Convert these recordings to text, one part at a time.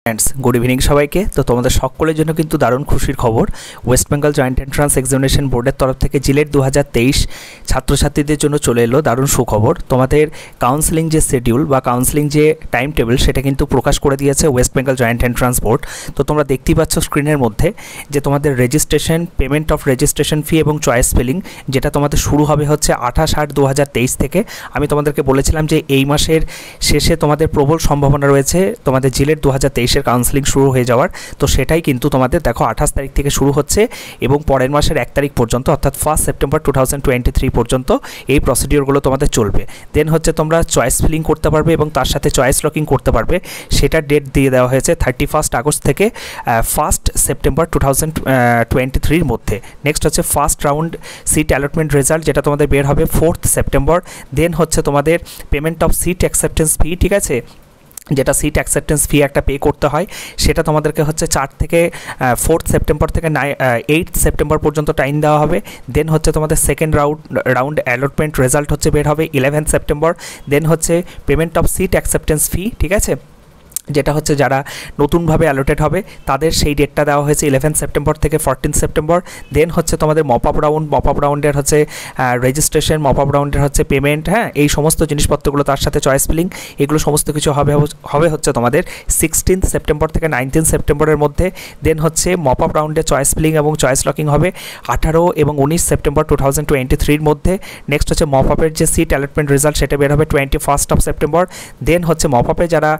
Friends good evening सबाइके। तो तुम्हारे सकलेर जन्य किन्तु दारुण खुशिर खबर west Bengal joint entrance examination बोर्डर तरफ थेके जिलेट 2023 छात्र छात्रीदेर जन्य चले एलो दारुण सुखबर। तुम्हादेर काउंसलिंग जे शेड्यूल बा काउंसलिंग जे टाइम टेबिल सेटा किन्तु प्रकाश करे दिएছে west Bengal joint entrance board. तो तोमरा देखतेই পাচ্ছ स्क्रिनेर मध्य जे तुम्हादेर registration payment of registration fee एबं चয়েস फिलिंग जेटा तुम्हादेर शुरू होबे হচ্ছে 28/8/2023 থেকে। আমি তোমাদেরকে বলেছিলাম যে এই মাসের শেষে তোমাদের প্রবল সম্ভাবনা রয়েছে তোমাদের জিলেট 2023 काउंसलिंग शुरू हो जावर। तो सेटाई किन्तु तुम्हादेर देखो 28 तारीख থেকে शुरू होच्छे एबं परेर मासेर 1 तारीख पर्यन्त अर्थात 1 सेप्टेम्बर 2023 पर्यन्त এই প্রসিডিওরগুলো তোমাদের চলবে। দেন হচ্ছে তোমরা চয়েস ফিলিং করতে পারবে এবং তার সাথে চয়েস লকিং করতে পারবে। সেটা ডেট দিয়ে দেওয়া হয়েছে 31 আগস্ট থেকে 1 সেপ্টেম্বর 2023 এর মধ্যে। নেক্সট হচ্ছে first round seat allotment result যেটা তোমাদের বের হবে 4 সেপ্টেম্বর। দেন হচ্ছে তোমাদের payment of seat acceptance fee, ঠিক আছে, যেটা সিট অ্যাকসেপ্টেন্স ফি একটা পে করতে হয় সেটা তোমাদেরকে হচ্ছে 4 থেকে 4 সেপ্টেম্বর থেকে 8 সেপ্টেম্বর পর্যন্ত টাইম দেওয়া হবে। দেন হচ্ছে তোমাদের সেকেন্ড রাউন্ড অ্যালটমেন্ট রেজাল্ট হচ্ছে বের হবে 11 সেপ্টেম্বর। দেন হচ্ছে payment of seat acceptance fee, ঠিক আছে, যেটা হচ্ছে যারা নতুনভাবে অ্যালোটেড হবে তাদের সেই ডেটটা দেওয়া হয়েছে 11 সেপ্টেম্বর থেকে 14 সেপ্টেম্বর। দেন হচ্ছে তোমাদের মপ আপ রাউন্ডের হচ্ছে রেজিস্ট্রেশন, মপ আপ রাউন্ডের হচ্ছে পেমেন্ট, হ্যাঁ, এই সমস্ত জিনিসপত্রগুলো তার সাথে চয়েস ফিলিং এগুলো সমস্ত কিছু হবে হচ্ছে তোমাদের 16 সেপ্টেম্বর থেকে 19 সেপ্টেম্বরের মধ্যে। দেন হচ্ছে মপ আপ রাউন্ডে চয়েস ফিলিং এবং চয়েস লকিং হবে 18 এবং 19 সেপ্টেম্বর 2023 এর মধ্যে। নেক্সট হচ্ছে মপ আপের যে সিট অ্যালটমেন্ট রেজাল্ট সেটা বের হবে 21 সেপ্টেম্বর। দেন হচ্ছে মপ আপে যারা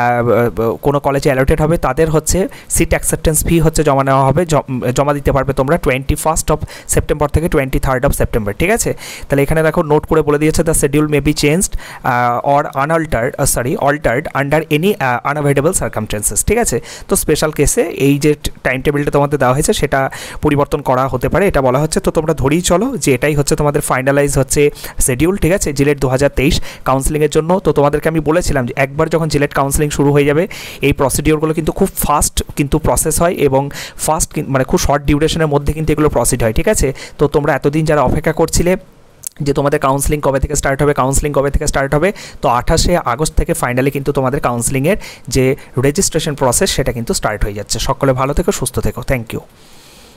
কোনো কলেজে অ্যালোটেড হবে তাদের হচ্ছে সিট অ্যাকসেপ্টেন্স ফি হচ্ছে জমা নেওয়া হবে, জমা দিতে পারবে তোমরা 21 সেপ্টেম্বর থেকে 23 সেপ্টেম্বর, ঠিক আছে। তাহলে এখানে দেখো নোট করে বলে দিয়েছে the schedule may be changed or altered under any unavoidable circumstances, ঠিক আছে। তো স্পেশাল কেসে এই যে টাইম টেবিলটা তোমাদের দেওয়া হয়েছে সেটা পরিবর্তন করা হতে পারে এটা বলা হচ্ছে। তো তোমরা ধরেই চলো যে এটাই হচ্ছে তোমাদের ফাইনালাইজ হচ্ছে শিডিউল, ঠিক আছে, জিলেট 2023 কাউন্সেলিংয়ের জন্য। তো তোমাদেরকে আমি বলেছিলাম যে একবার যখন জিলেট কাউন্সেলিং শুরু হয়ে যাবে এই প্রসিডিওরগুলো কিন্তু খুব ফাস্ট কিন্তু প্রসেস হয় এবং ফাস্ট মানে খুব শর্ট ডিউরেশনের মধ্যে কিন্তু এগুলো প্রসিড হয়, ঠিক আছে। তো তোমরা এতদিন যারা অপেক্ষা করছিলে যে তোমাদের কাউন্সেলিং কবে থেকে স্টার্ট হবে, তো 28 আগস্ট থেকে ফাইনালি কিন্তু তোমাদের কাউন্সেলিংয়ের যে রেজিস্ট্রেশন প্রসেস সেটা কিন্তু স্টার্ট হয়ে যাচ্ছে। সকলে ভালো থেকো, সুস্থ থেকো, থ্যাংক ইউ।